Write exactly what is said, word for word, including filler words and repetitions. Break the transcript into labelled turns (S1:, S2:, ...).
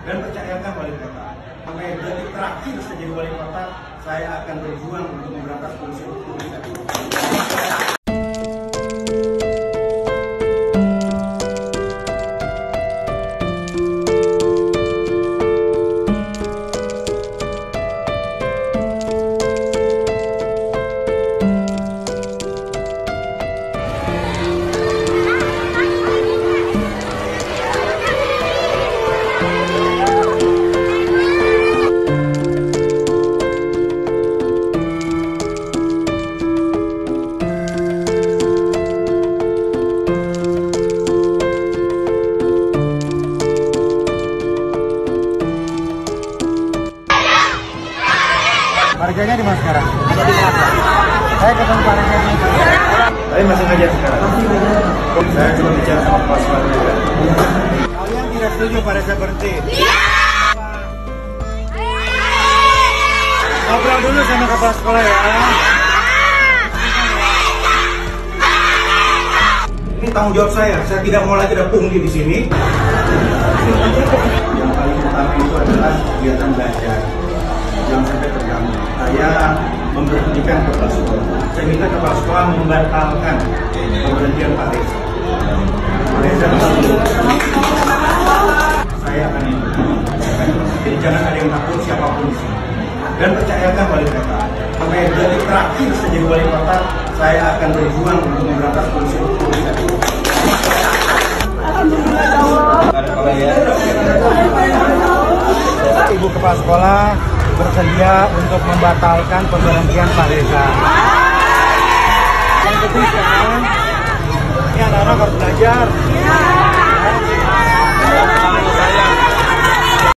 S1: Dan percayakan wali kota, sampai detik terakhir saya jadi wali kota, saya akan berjuang untuk memberantas korupsi.
S2: Warganya di mana sekarang? Ada di belakang. Saya ketemu Pak Reza di
S1: Tapi masih ngajar sekarang. Saya cuma bicara sama kepala sekolah.
S2: Kalian tidak setuju Pak Reza berhenti? Iya. Ngobrol dulu sama kepala sekolah ya.
S1: Ini tanggung jawab saya. Saya tidak mau lagi ada pungli di sini. Yang paling utama itu adalah kegiatan belajar. Jangan sampai terganggu. Saya memberhentikan kepala sekolah. Saya minta kepala sekolah membatalkan pemberhentian Pak Reza. Pak Reza saya akan ini. Jadi jangan ada yang takut siapapun di sini. Dan percayakan wali kota, sampai detik terakhir saya jadi wali kota, saya akan berjuang untuk memberantas korupsi.
S2: Ibu kepala sekolah bersedia untuk membatalkan pemberhentian Pak Reza. Yang ketiga, ini anak-anak harus belajar.